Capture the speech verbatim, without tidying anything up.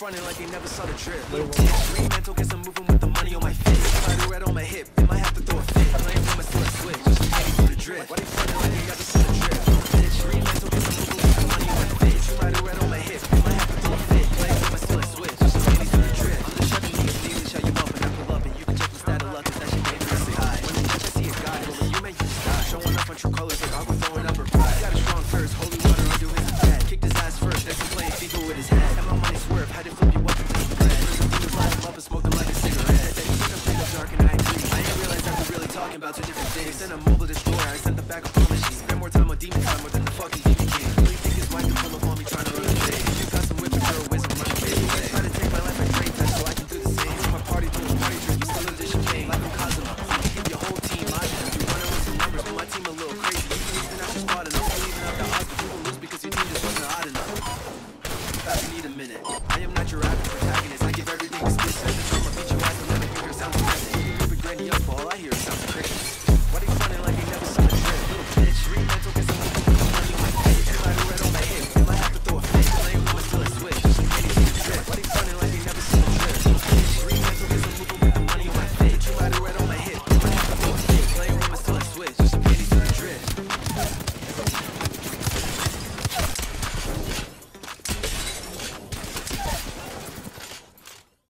frontin' like they never saw the drip. Little bitch, mental, guess I'm moving with the money on my face. Try to red on my hip, they might have to throw a fit. Playing with my still a switch, just ready for the drip. Why they frontin' like they never saw the drip? Bitch, mental, guess I'm moving with the money on my face. Try to red on my hip, they might have to throw a fit. Playing with my still a switch, just ready for the drip. I'm the Chevy nigga, stealing, show you up and I pull up and you can check my stat of luck, cause that shit dangerously high. When they check, I see a guy, but when you make you just die. Showing up on true colors, like I was throwing up her pride. Got a strong thirst, holy water under his attack. Kicked his ass first, next I'm playing FIFA with his head. Had my money swerve, had to flip you up and take the bread. There's a demons light him up and smoke them like a cigarette. Then he took them straight up dark and I agree. I didn't realize that we're really talking about two different things. Sent a mobile destroyer, I sent the back up on machine. Spend more time on demon time more than the fucking demon king. Really think his mind can pull a